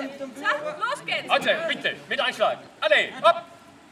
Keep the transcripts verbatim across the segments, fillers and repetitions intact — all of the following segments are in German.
los geht's! Also, bitte, mit einschlagen. Alle, hopp!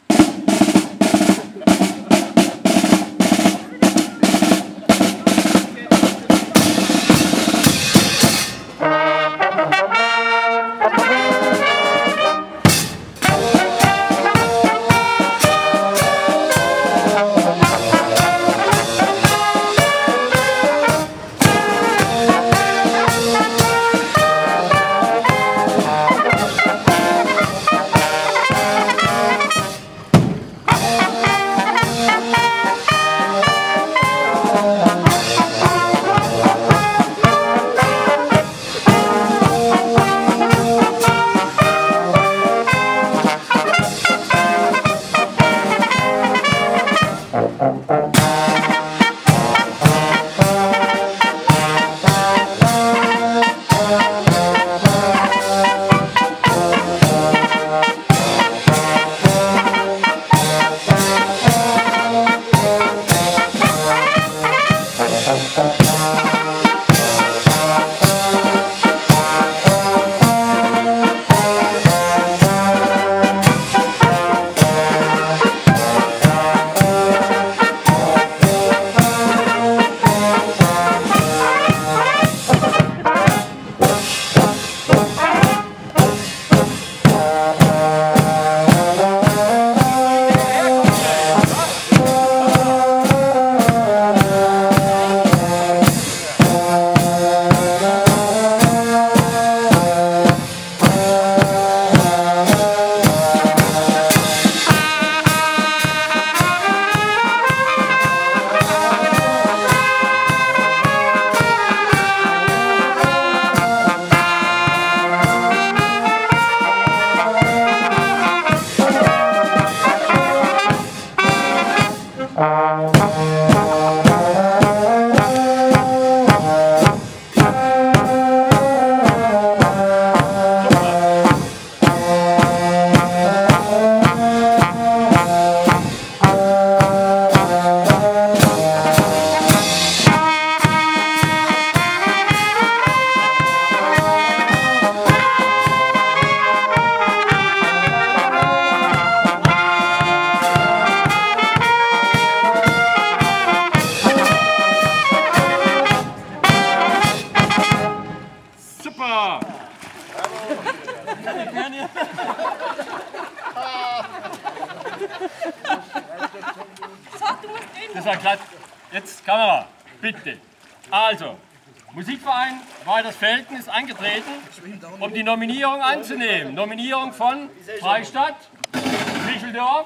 Das war glatt. Jetzt Kamera, bitte. Also, Musikverein Weiders Velten ist angetreten, um die Nominierung anzunehmen. Nominierung von Freistadt, Wicheldorf,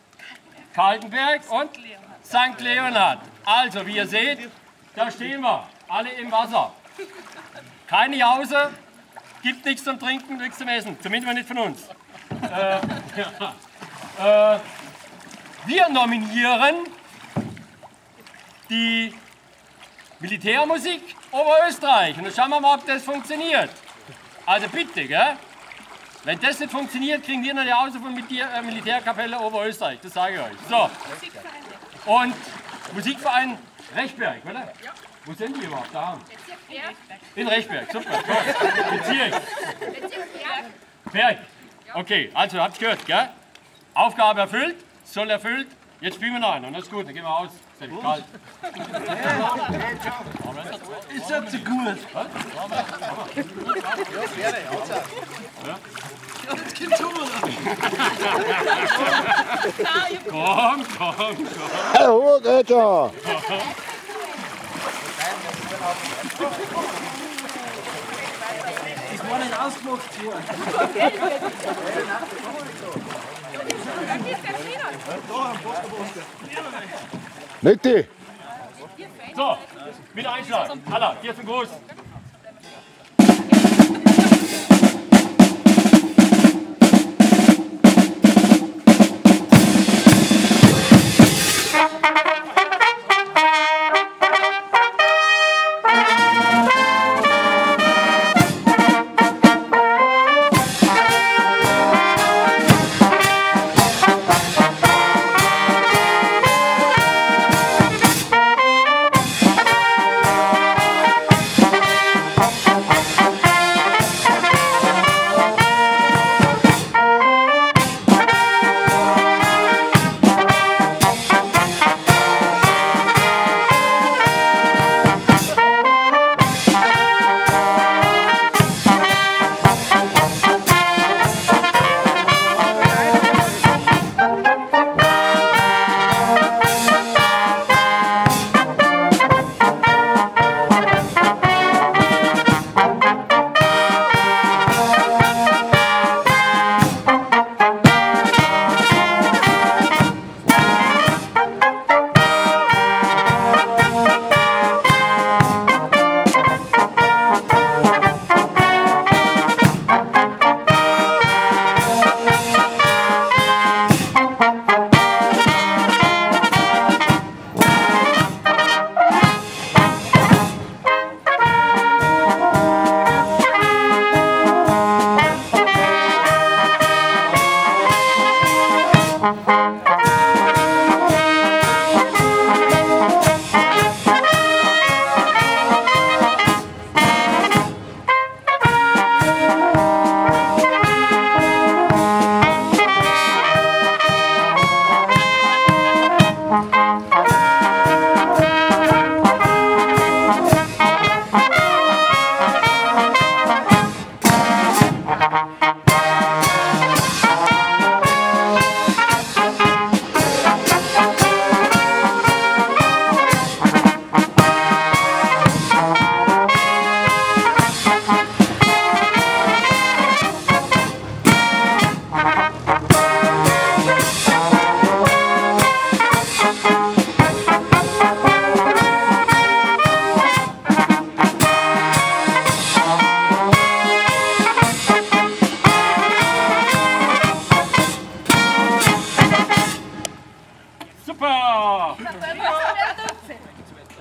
Kaltenberg und Sankt Leonhard. Also, wie ihr seht, da stehen wir, alle im Wasser. Keine Jause, gibt nichts zum Trinken, nichts zum Essen, zumindest nicht von uns. Äh, ja. äh, wir nominieren die Militärmusik Oberösterreich. Und dann schauen wir mal, ob das funktioniert. Also bitte, gell? Wenn das nicht funktioniert, kriegen wir eine Jause von Militär, äh, Militärkapelle Oberösterreich. Das sage ich euch. So. Und Musikverein Rechberg, oder? Ja. Wo sind die überhaupt? Da. In Rechberg, super. Bezirk. Berg. Okay, also habt ihr gehört, gell? Aufgabe erfüllt, soll erfüllt. Jetzt spielen wir noch einen und das ist gut, dann gehen wir aus. Ist nämlich kalt. Ist das so gut? Was? Ja, gerne, ja. Das geht schon mal. Komm, komm, komm. Hallo, Alter! Das war nicht ausgemacht hier. Nitti! So, mit einschlagen. Alla, hier zum Gruß.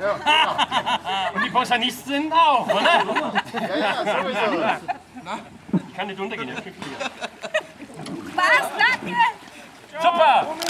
Und die Posaunisten auch, oder? Ja, ja, sowieso. Ich kann nicht untergehen, jetzt kriegst du. Was? Danke! Super!